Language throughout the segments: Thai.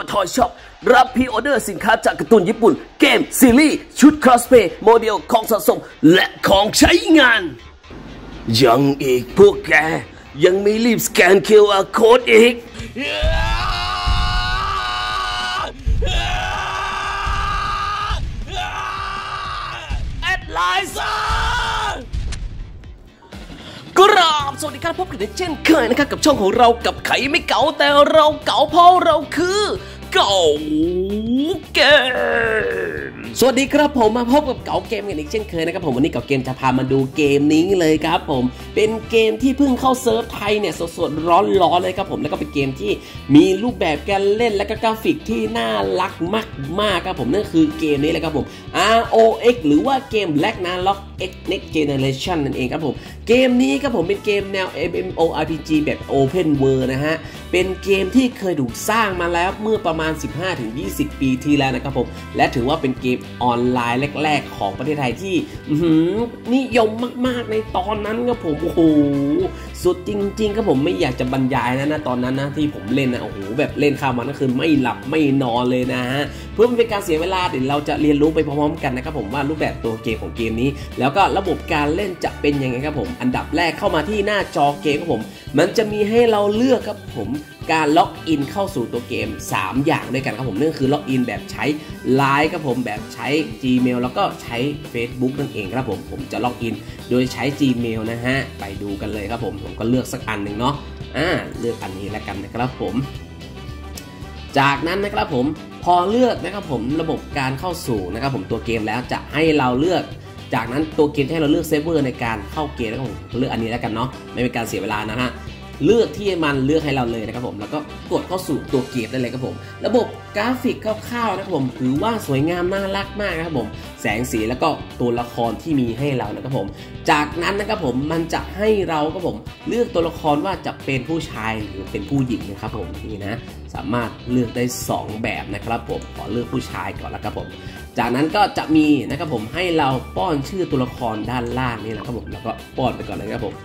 ทอยช็อปรับพรีออเดอร์สินค้าจากการ์ตูนญี่ปุ่นเกมซีรีส์ชุดคอสเพย์โมเดลของสะสมและของใช้งานยังอีกพวกแกยังไม่รีบสแกน QR Code อีกแอดไลน์ซะกราบสวัสดีครับพบกันเช่นเคยนะครับกับช่องของเรากับไขไม่เก๋าแต่เราเก๋าเพราะเราคือเก๋าเกมสวัสดีครับผมมาพบกับเก๋าเกมกันอีกเช่นเคยนะครับผมวันนี้เก๋าเกมจะพามาดูเกมนี้เลยครับผมเป็นเกมที่เพิ่งเข้าเซิร์ฟไทยเนี่ยสดๆร้อนๆเลยครับผมแล้วก็เป็นเกมที่มีรูปแบบการเล่นและก็กราฟิกที่น่ารักมากๆครับผมนั่นคือเกมนี้เลยครับผม ROX หรือว่าเกม Ragnarok X Next Generation นั่นเองครับผมเกมนี้ครับผมเป็นเกมแนว MMORPG แบบ Open World นะฮะเป็นเกมที่เคยถูกสร้างมาแล้วเมื่อประมาณ 15-20 ปีที่แล้วนะครับผมและถือว่าเป็นเกมออนไลน์แรกๆของประเทศไทยที่นิยมมากๆในตอนนั้นครับผมโอ้โหสุดจริงๆครับผมไม่อยากจะบรรยายนะตอนนั้นนะที่ผมเล่นนะโอ้โหแบบเล่นข้ามวันก็คือไม่หลับไม่นอนเลยนะฮะเพื่อไม่เป็นการเสียเวลาเดี๋ยวเราจะเรียนรู้ไปพร้อมๆกันนะครับผมว่ารูปแบบตัวเกมของเกมนี้แล้วก็ระบบการเล่นจะเป็นยังไงครับผมอันดับแรกเข้ามาที่หน้าจอเกมครับผมมันจะมีให้เราเลือกครับผมการล็อกอินเข้าสู่ตัวเกม3อย่างด้วยกันครับผมนั่นคือล็อกอินแบบใช้ Line ครับผมแบบใช้ Gmail แล้วก็ใช้ Facebook นั่นเองครับผมจะล็อกอินโดยใช้ Gmail นะฮะไปดูกันเลยครับผมก็เลือกสักอันหนึ่งเนาะเลือกอันนี้แล้วกันนะครับผมจากนั้นนะครับผมพอเลือกนะครับผมระบบการเข้าสู่นะครับผมตัวเกมแล้วจะให้เราเลือกจากนั้นตัวเกมจะให้เราเลือกเซิร์ฟเวอร์ในการเข้าเกมนะครับผมเลือกอันนี้แล้วกันเนาะไม่เป็นการเสียเวลานะฮะเลือกที่มันเลือกให้เราเลยนะครับผมแล้วก็กดเข้าสู่ตัวเกมได้เลยครับผมระบบกราฟิกคร่าวๆนะครับผมถือว่าสวยงามน่ารักมากนะครับผมแสงสีแล้วก็ตัวละครที่มีให้เรานะครับผมจากนั้นนะครับผมมันจะให้เราครับผมเลือกตัวละครว่าจะเป็นผู้ชายหรือเป็นผู้หญิงนะครับผมนี่นะสามารถเลือกได้2แบบนะครับผมขอเลือกผู้ชายก่อนแล้วครับผมจากนั้นก็จะมีนะครับผมให้เราป้อนชื่อตัวละครด้านล่างนี่แหละครับผมแล้วก็ป้อนไปก่อนเลยครับผม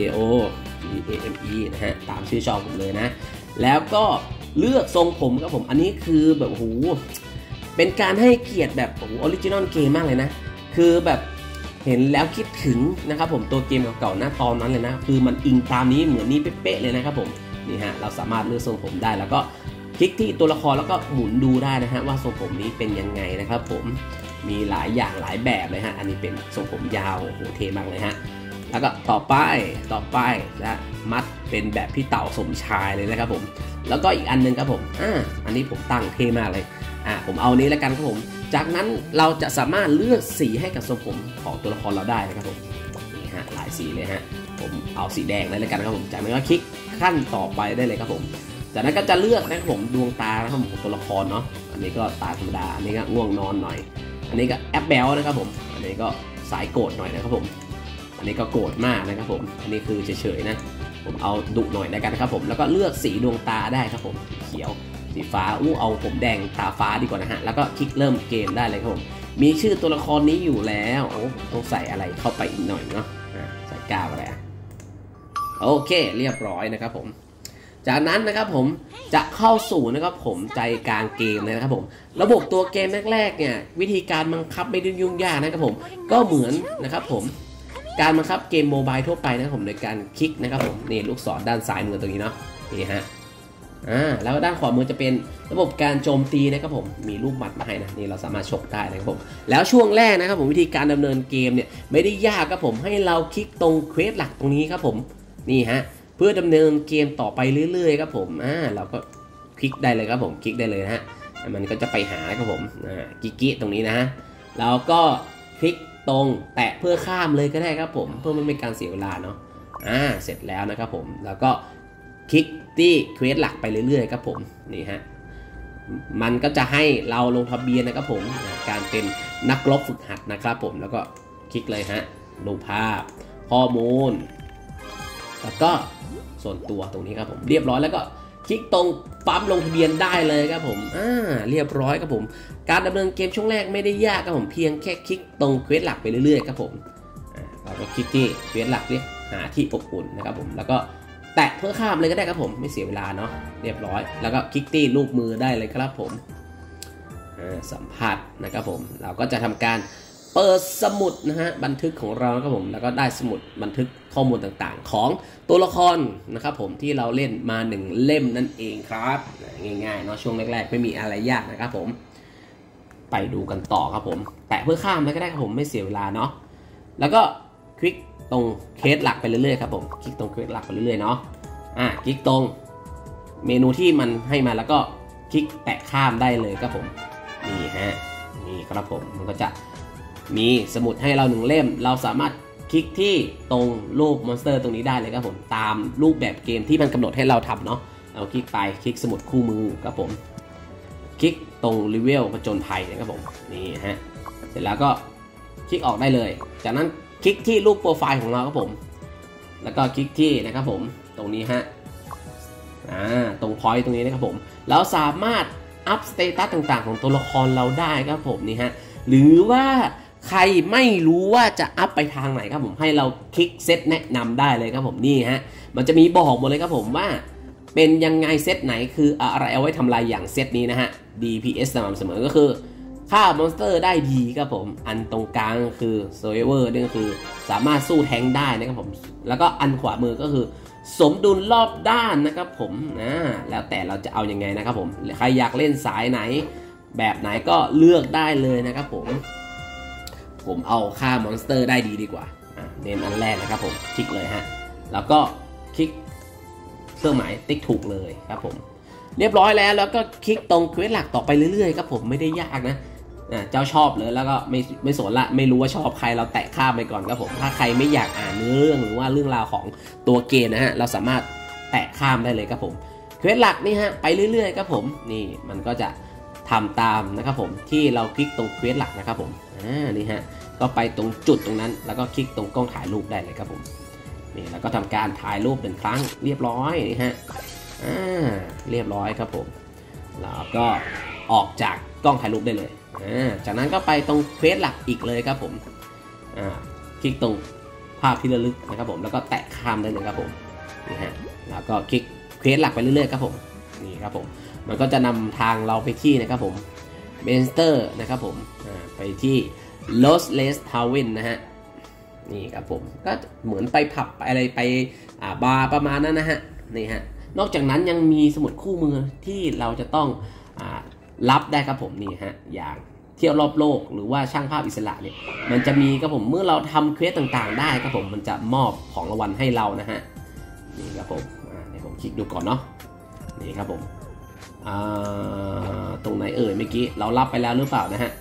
GAOGAME นะฮะตามชื่อช่องผมเลยนะแล้วก็เลือกทรงผมครับผมอันนี้คือแบบโหเป็นการให้เกียรติแบบออริจินอลเกมมากเลยนะคือแบบเห็นแล้วคิดถึงนะครับผมตัวเกมเก่าๆนะตอนนั้นเลยนะคือมันอิงตามนี้เหมือนนี้เป๊ะๆเลยนะครับผมนี่ฮะเราสามารถเลือกทรงผมได้แล้วก็คลิกที่ตัวละครแล้วก็หมุนดูได้นะฮะว่าทรงผมนี้เป็นยังไงนะครับผมมีหลายอย่างหลายแบบเลยฮะอันนี้เป็นทรงผมยาวโอ้โหเท่มากเลยฮะแล้วก็ต่อไปนะมัดเป็นแบบพี่เต่าสมชายเลยนะครับผมแล้วก็อีกอันนึงครับผมอันนี้ผมตั้งเท่มากเลยผมเอานี้แล้วกันครับผมจากนั้นเราจะสามารถเลือกสีให้กับทรงผมของตัวละครเราได้นะครับผมนี่ฮะหลายสีเลยฮะผมเอาสีแดงได้แล้วกันครับผมจากนั้นก็คลิกขั้นต่อไปได้เลยครับผมจากนั้นก็จะเลือกนะครับผมดวงตานะครับของตัวละครเนาะอันนี้ก็ตาธรรมดาอันนี้ก็ง่วงนอนหน่อยอันนี้ก็แอปแบลนะครับผมอันนี้ก็สายโกรธหน่อยนะครับผมอันนี้ก็โกรธมากนะครับผมอันนี้คือเฉยๆนะผมเอาดุหน่อยแล้วกันครับผมแล้วก็เลือกสีดวงตาได้ครับผมเขียวสีฟ้าเอาผมแดงตาฟ้าดีกว่านะฮะแล้วก็คลิกเริ่มเกมได้เลยครับผมมีชื่อตัวละครนี้อยู่แล้วต้องใส่อะไรเข้าไปอีกหน่อยเนาะใส่กาวอะไรโอเคเรียบร้อยนะครับผมจากนั้นนะครับผมจะเข้าสู่นะครับผมใจกลางเกมเลยนะครับผมระบบตัวเกมแรกๆเนี่ยวิธีการบังคับไม่ได้ยุ่งยากนะครับผมก็เหมือนนะครับผมการบังคับเกมโมบายทั่วไปนะครับผมโดยการคลิกนะครับผมนี่ลูกศรด้านซ้ายมือตรงนี้เนาะนี่ฮะแล้วด้านขวามือจะเป็นระบบการโจมตีนะครับผมมีรูปหมัดมาให้นะนี่เราสามารถฉกได้นะครับผมแล้วช่วงแรกนะครับผมวิธีการดำเนินเกมเนี่ยไม่ได้ยากครับผมให้เราคลิกตรงเควสหลักตรงนี้ครับผมนี่ฮะเพื่อดำเนินเกมต่อไปเรื่อยๆครับผมเราก็คลิกได้เลยครับผมคลิกได้เลยนะฮะมันก็จะไปหาครับผมกิ๊กตรงนี้นะฮะแล้วก็คลิกตรงแตะเพื่อข้ามเลยก็ได้ครับผมเพื่อไม่เป็นการเสียเวลาเนาะเสร็จแล้วนะครับผมแล้วก็คลิกที่เควสหลักไปเรื่อยๆครับผมนี่ฮะมันก็จะให้เราลงทะเบียนนะครับผมการเป็นนักรบฝึกหัดนะครับผมแล้วก็คลิกเลยฮะดูภาพข้อมูลแล้วก็ส่วนตัวตรงนี้ครับผมเรียบร้อยแล้วก็คลิกตรงปั๊มลงทะเบียนได้เลยครับผมเรียบร้อยครับผมการดำเนินเกมช่วงแรกไม่ได้ยากครับผมเพียงแค่คลิกตรงเควสหลักไปเรื่อยๆครับผมเราก็คลิกที่เควสหลักเรียกหาที่อบอุ่นนะครับผมแล้วก็แแตะเพื่อข้ามเลยก็ได้ครับผมไม่เสียเวลาเนาะเรียบร้อยแล้วก็คลิกที่รูปมือได้เลยครับผมสัมผัสนะครับผมเราก็จะทำการเปิดสมุดนะฮะบันทึกของเราครับผมแล้วก็ได้สมุดบันทึกข้อมูลต่างๆของตัวละครนะครับผมที่เราเล่นมา1เล่มนั่นเองครับง่ายๆเนาะช่วงแรกๆไม่มีอะไรยากนะครับผมไปดูกันต่อครับผมแตะเพื่อข้ามก็ได้ครับผมไม่เสียเวลาเนาะแล้วก็คลิกตรงเควสหลักไปเรื่อยๆครับผมคลิกตรงเควสหลักไปเรื่อยๆเนาะคลิกตรงเมนูที่มันให้มาแล้วก็คลิกแตะข้ามได้เลยครับผมนี่ฮะนี่ครับผมมันก็จะมีสมุดให้เรา1เล่มเราสามารถคลิกที่ตรงรูปมอนสเตอร์ตรงนี้ได้เลยครับผมตามรูปแบบเกมที่มันกำหนดให้เราทำเนาะเราคลิกไปคลิกสมุดคู่มือครับผมคลิกตรงรีเวลผจญภัยนะครับผมนี่ฮะเสร็จแล้วก็คลิกออกได้เลยจากนั้นคลิกที่รูปโปรไฟล์ของเราครับผมแล้วก็คลิกที่นะครับผมตรงนี้ฮะตรงพอยต์ตรงนี้นะครับผมเราสามารถอัพสเตตัสต่างๆของตัวละครเราได้ครับผมนี่ฮะหรือว่าใครไม่รู้ว่าจะอัพไปทางไหนครับผมให้เราคลิกเซตแนะนำได้เลยครับผมนี่ฮะมันจะมีบอกหมดเลยครับผมว่าเป็นยังไงเซตไหนคืออะไรเอาไว้ทำลายอย่างเซตนี้นะฮะ DPS สม่ำเสมอก็คือฆ่ามอนสเตอร์ได้ดีครับผมอันตรงกลางคือ Survivor นี่ก็คือสามารถสู้แทงได้นะครับผมแล้วก็อันขวามือก็คือสมดุลรอบด้านนะครับผมแล้วแต่เราจะเอายังไงนะครับผมใครอยากเล่นสายไหนแบบไหนก็เลือกได้เลยนะครับผมเอาฆ่ามอนสเตอร์ได้ดีกว่าเน้นอันแรกนะครับผมคลิกเลยฮะแล้วก็คลิกเครื่องหมายติ๊กถูกเลยครับผมเรียบร้อยแล้วก็คลิกตรงเควสหลักต่อไปเรื่อยๆครับผมไม่ได้ยากนะเจ้าชอบเลยแล้วก็ไม่สนละไม่รู้ว่าชอบใครเราแตะข้ามไปก่อนครับผมถ้าใครไม่อยากอ่านเนื้อเรื่องหรือว่าเรื่องราวของตัวเกมนะฮะเราสามารถแตะข้ามได้เลยครับผมเควสหลักนี่ฮะไปเรื่อยๆครับผมนี่มันก็จะทำตามนะครับผมที่เราคลิกตรงเควสหลักนะครับผมนี่ฮะก็ไปตรงจุดตรงนั้นแล้วก็คลิกตรงกล้องถ่ายรูปได้เลยครับผมนี่แล้วก็ทำการถ่ายรูป1ครั้งเรียบร้อยนี่ฮะเรียบร้อยครับผมแล้วก็ออกจากกล้องถ่ายรูปได้เลยจากนั้นก็ไปตรงเควสหลักอีกเลยครับผมคลิกตรงภาพที่ระลึกนะครับผมแล้วก็แตะข้ามได้เลยครับผมนี่ฮะแล้วก็คลิกเควสหลักไปเรื่อยๆครับผมนี่ครับผมมันก็จะนำทางเราไปที่นะครับผมเบนสเตอร์นะครับผมไปที่ Lostless Haven นะฮะนี่ครับผมก็เหมือนไปผับอะไรไปบาร์ประมาณนั้นนะฮะนี่ฮะนอกจากนั้นยังมีสมุดคู่มือที่เราจะต้องรับได้ครับผมนี่ฮะอย่างเที่ยวรอบโลกหรือว่าช่างภาพอิสระเนี่ยมันจะมีครับผมเมื่อเราทำเควสต่างๆได้ครับผมมันจะมอบของรางวัลให้เรานะฮะนี่ครับผมเดี๋ยวผมคลิกดูก่อนเนาะนี่ครับผมตรงไหนเมื่อกี้เรารับไปแล้วหรือเปล่านะฮะ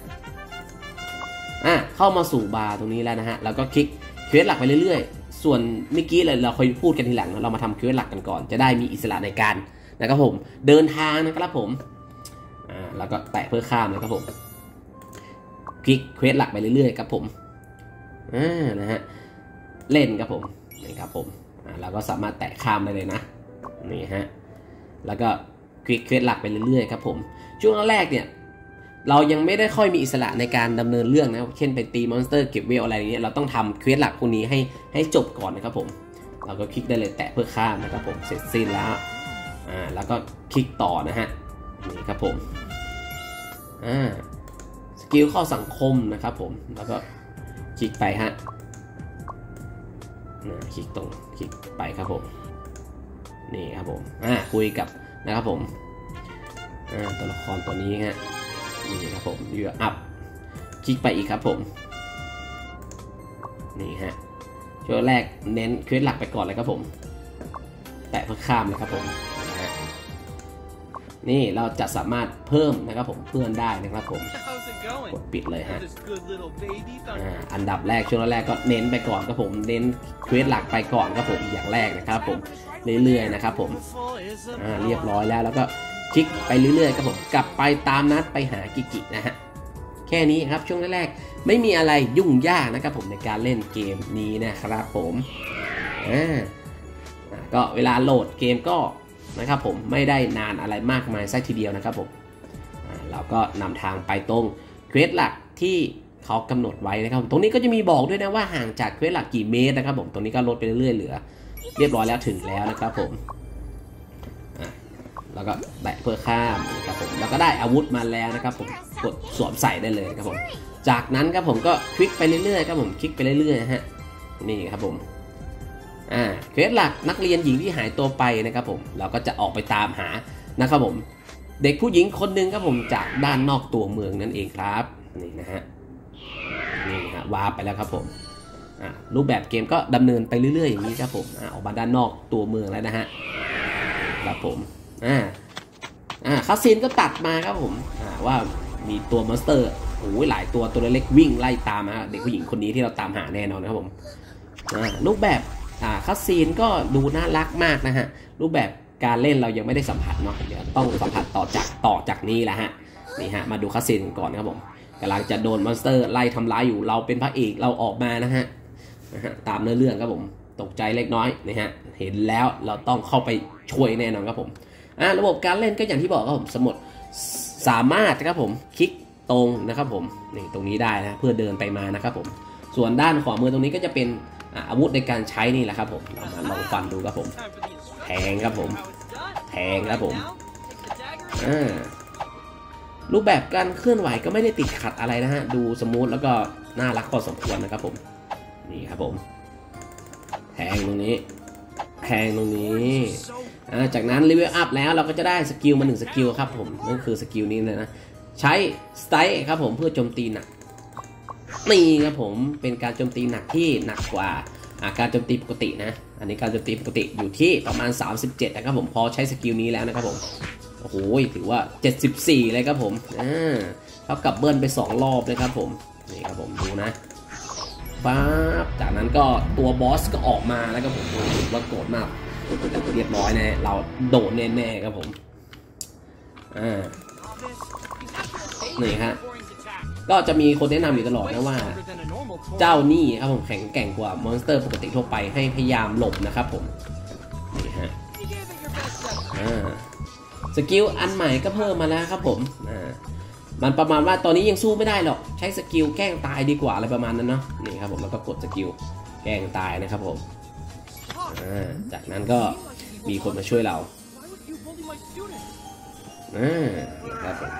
เข้ามาสู่บาร์ตรงนี้แล้วนะฮะแล้วก็คลิกเควสหลักไปเรื่อยๆส่วนเมื่อกี้เราค่อยพูดกันทีหลังเรามาทำเควสหลักกันก่อนจะได้มีอิสระในการนะครับผมเดินทางนะครับผมแล้วก็แตะเพื่อข้ามนะครับผมคลิกเควสหลักไปเรื่อยๆครับผมนะฮะเล่นครับผมนี่ครับผมเราก็สามารถแตะข้ามได้เลยนะนี่ฮะแล้วก็คลิกเควสหลักไปเรื่อยๆครับผมช่วงแรกเนี่ยเรายังไม่ได้ค่อยมีอิสระในการดำเนินเรื่องนะเช่นไปตีมอนสเตอร์เก็บเวลอะไรอย่างเงี้ยเราต้องทำเควสหลักพวกนี้ให้จบก่อนนะครับผมเราก็คลิกได้เลยแตะเพื่อข้ามนะครับผมเสร็จสิ้นแล้วแล้วก็คลิกต่อนะฮะนี่ครับผมสกิลเข้าสังคมนะครับผมแล้วก็คลิกไปฮะคลิกตรงคลิกไปครับผมนี่ครับผมคุยกับนะครับผมตัวละครตัวนี้ฮะนี่ครับผมยูอัพคลิกไปอีกครับผมนี่ฮะช่วงแรกเน้นเควสหลักไปก่อนเลยครับผมแตะเพื่อข้ามเลยครับผมนี่เราจะสามารถเพิ่มนะครับผมเพื่อนได้นะครับผมกดปิดเลยฮะอันดับแรกช่วงแรกก็เน้นไปก่อนครับผมเน้นเควสหลักไปก่อนครับผมอย่างแรกนะครับผมเรื่อยๆนะครับผมเรียบร้อยแล้วก็คลิกไปเรื่อยๆครับผมกลับไปตามนัดไปหากิกินะฮะแค่นี้ครับช่วงแรกไม่มีอะไรยุ่งยากนะครับผมในการเล่นเกมนี้นะครับผมก็เวลาโหลดเกมก็นะครับผมไม่ได้นานอะไรมากมายซะทีเดียวนะครับผมเราก็นำทางไปตรงเควสหลักที่เขากำหนดไว้นะครับตรงนี้ก็จะมีบอกด้วยนะว่าห่างจากเควสหลักกี่เมตรนะครับผมตรงนี้ก็ลดไปเรื่อยๆเหลือเรียบร้อยแล้วถึงแล้วนะครับผมแล้วก็แตะเพื่อข้ามนะครับผมแล้วก็ได้อาวุธมาแล้วนะครับผมกดสวมใส่ได้เลยครับผมจากนั้นครับผมก็คลิกไปเรื่อยๆครับผมคลิกไปเรื่อยๆฮะนี่ครับผมเควสหลักนักเรียนหญิงที่หายตัวไปนะครับผมเราก็จะออกไปตามหานะครับผมเด็กผู้หญิงคนหนึ่งครับผมจากด้านนอกตัวเมืองนั่นเองครับนี่นะฮะนี่ฮะวาร์ปไปแล้วครับผมรูปแบบเกมก็ดำเนินไปเรื่อยๆอย่างนี้ครับผมออกมาด้านนอกตัวเมืองแล้วนะฮะครับผมคัสซีนก็ตัดมาครับผมว่ามีตัวมอนสเตอร์โอ้ยหลายตัวเล็กวิ่งไล่ตามเด็กผู้หญิงคนนี้ที่เราตามหาแน่นอนนะครับผมรูปแบบคัสซีนก็ดูน่ารักมากนะฮะรูปแบบการเล่นเรายังไม่ได้สัมผัสเนาะเดี๋ยวต้องสัมผัสต่อจากนี้แหละฮะนี่ฮะมาดูคัสซีนก่อนครับผมกำลังจะโดนมอนสเตอร์ไล่ทำร้ายอยู่เราเป็นพระเอกเราออกมานะฮะตามเนื้อเรื่องครับผมตกใจเล็กน้อยนะฮะเห็นแล้วเราต้องเข้าไปช่วยแน่นอนครับผมระบบการเล่นก็อย่างที่บอกครับผมสมุดสามารถครับผมคลิกตรงนะครับผมนี่ตรงนี้ได้นะเพื่อเดินไปมานะครับผมส่วนด้านขวามือตรงนี้ก็จะเป็นอาวุธในการใช้นี่แหละครับผมเรามาลองฟันดูครับผมแทงครับผมแทงครับผมรูปแบบการเคลื่อนไหวก็ไม่ได้ติดขัดอะไรนะฮะดูสมูทแล้วก็น่ารักพอสมควรนะครับผมนี่ครับผมแทงตรงนี้แทงตรงนี้จากนั้นเลเวลอัพแล้วเราก็จะได้สกิลมา1สกิลครับผมนั่นคือสกิลนี้เลยนะใช้สไตล์ครับผมเพื่อโจมตีหนักนี่ครับผมเป็นการโจมตีหนักที่หนักกว่าการโจมตีปกตินะอันนี้การโจมตีปกติอยู่ที่ประมาณ37นะครับผมพอใช้สกิลนี้แล้วนะครับผมโอ้โหถือว่า74เลยครับผมเท่ากับเบิ้ลไป2รอบเลยครับผมนี่ครับผมดูนะปั๊บจากนั้นก็ตัวบอสก็ออกมาแล้วก็ผมรู้ว่าโกรธมากเรียบร้อยแน่เราโดนแน่ๆครับผมนี่ฮะก็จะมีคนแนะนำอยู่ตลอดนะว่าเจ้านี่ครับผมแข็งแกร่งกว่ามอนสเตอร์ปกติทั่วไปให้พยายามหลบนะครับผมนี่ฮะสกิลอันใหม่ก็เพิ่มมาแล้วครับผมมันประมาณว่าตอนนี้ยังสู้ไม่ได้หรอกใช้สกิลแกล้งตายดีกว่าอะไรประมาณนั้นเนาะนี่ครับผมแล้วก็กดสกิลแกล้งตายนะครับผมจากนั้นก็มีคนมาช่วยเรานะครับผม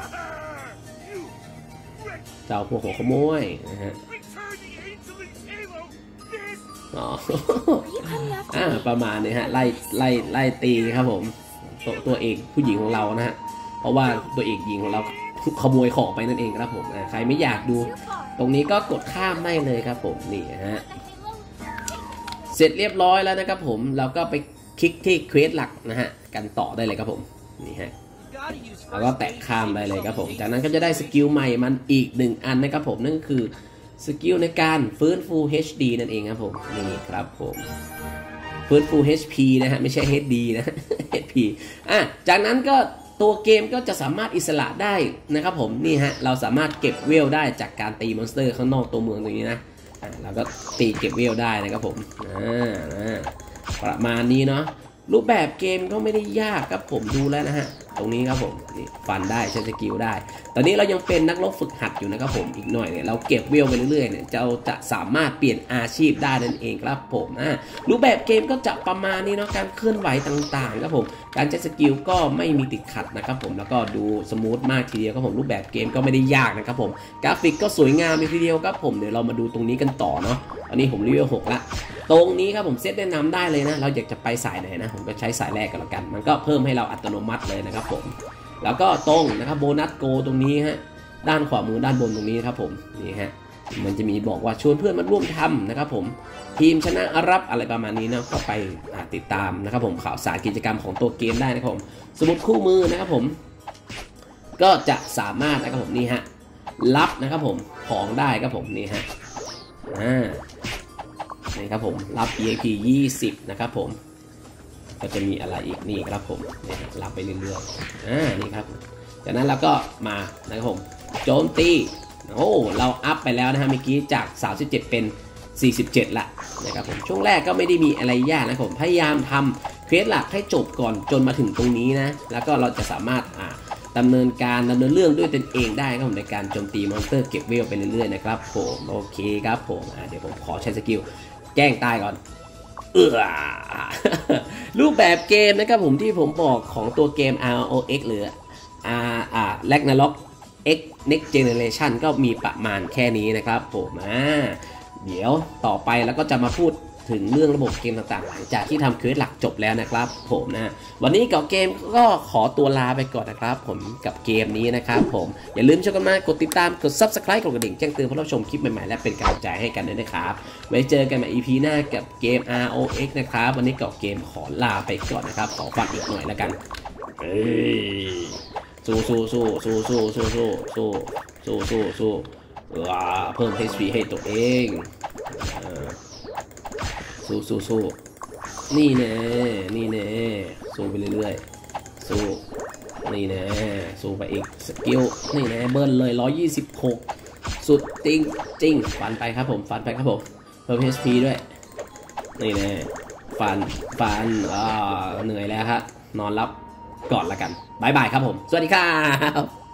เจ้าพวกหัวขโมยนะฮะประมาณนี้ฮะไล่ตีครับผมตัวเอกผู้หญิงของเรานะฮะเพราะว่าตัวเอกหญิงของเราขโมยของไปนั่นเองครับผมใครไม่อยากดูตรงนี้ก็กดข้ามได้เลยครับผมนี่ฮะเสร็จเรียบร้อยแล้วนะครับผมเราก็ไปคลิกที่เควสหลักนะฮะกันต่อได้เลยครับผมนี่ฮะแล้วก็แตะข้ามได้เลยครับผมจากนั้นก็จะได้สกิลใหม่มันอีก1อันนะครับผมนั่นก็คือสกิลในการฟื้นฟู HD นั่นเองครับผมนี่ครับผมฟื้นฟู HP นะฮะไม่ใช่ HD นะ HP จากนั้นก็ตัวเกมก็จะสามารถอิสระได้นะครับผมนี่ฮะเราสามารถเก็บเวลได้จากการตีมอนสเตอร์ข้างนอกตัวเมืองตรงนี้นะเราก็ตีเก็บเวลได้นะครับผมประมาณนี้เนาะรูปแบบเกมก็ไม่ได้ยากครับผมดูแล้วนะฮะตรงนี้ครับผมนี่ฟันได้ใช้สกิลได้ตอนนี้เรายังเป็นนักรบฝึกหัดอยู่นะครับผมอีกหน่อยเนี่ยเราเก็บเวลไปเรื่อยๆเนี่ยเราจะสามารถเปลี่ยนอาชีพได้นั่นเองครับผมรูปแบบเกมก็จะประมาณนี้เนาะการเคลื่อนไหวต่างๆครับผมการใช้สกิลก็ไม่มีติดขัดนะครับผมแล้วก็ดูสมูทมากทีเดียวครับผมรูปแบบเกมก็ไม่ได้ยากนะครับผมกราฟิกก็สวยงามทีเดียวครับผมเดี๋ยวเรามาดูตรงนี้กันต่อเนาะอันนี้ผมรีวิว6ละตรงนี้ครับผมเซตแนะนำได้เลยนะเราอยากจะไปสายไหนนะผมก็ใช้สายแรกกันแล้วกันมันก็เพิ่มให้เราอัตโนมัติเลยนะครับผมแล้วก็ตรงนะครับโบนัสโกตรงนี้ฮะด้านขวามือด้านบนตรงนี้ครับผมนี่ฮะมันจะมีบอกว่าชวนเพื่อนมาร่วมทำนะครับผมทีมชนะรับอะไรประมาณนี้นะก็ไปติดตามนะครับผมข่าวสารกิจกรรมของตัวเกมได้นะครับผมสมุดคู่มือนะครับผมก็จะสามารถนะครับผมนี่ฮะรับนะครับผมของได้ครับผมนี่ฮะนี่ครับผมรับ EXP 20นะครับผมก็จะมีอะไรอีกนี่ครับผมนี่รับไปเรื่อยๆนี่ครับจากนั้นเราก็มานะครับผมโจมตีโอ้เราอัพไปแล้วนะฮะเมื่อกี้จาก37เป็น47ละนะครับผมช่วงแรกก็ไม่ได้มีอะไรยากนะผมพยายามทำเควสหลักให้จบก่อนจนมาถึงตรงนี้นะแล้วก็เราจะสามารถดำเนินเรื่องด้วยตนเองได้ครับผมในการโจมตีมอนสเตอร์เก็บเวลไปเรื่อยๆนะครับผมโอเคครับผมเดี๋ยวผมขอใช้สกิลแกล้งตายก่อนรูปแบบเกมนะครับผมที่ผมบอกของตัวเกม ROX หรือRagnarok X Next Generation ก็มีประมาณแค่นี้นะครับผมเดี๋ยวต่อไปแล้วก็จะมาพูดถึงเรื่องระบบเกมต่างๆหลังจากที่ทำเควสหลักจบแล้วนะครับผมวันนี้กับเกมก็ขอตัวลาไปก่อนนะครับผมกับเกมนี้นะครับผมอย่าลืมช่วยกันมากดติดตามกด Subscribe กดกระดิ่งแจ้งเตือนเพื่อรับชมคลิปใหม่ๆและเป็นกำลังใจให้กันด้วยนะครับไว้เจอกันใหม่ EP หน้ากับเกม ROX นะครับวันนี้กับเกมขอลาไปก่อนนะครับขอฝากอีกหน่อยแล้วกันสู้เพิ่ม HP ให้ตัวเองสู้นี่แน่สู้ไปเรื่อยๆสู้นี่แน่สู้ไปอีกสกิลนี่แน่เบิ้ลเลย126สุดจริงฟันไปครับผมเพิ่ม HP ด้วยนี่แน่ฟันเหนื่อยแล้วครับนอนรับก่อนละกันบ๊ายบายครับผมสวัสดีครับ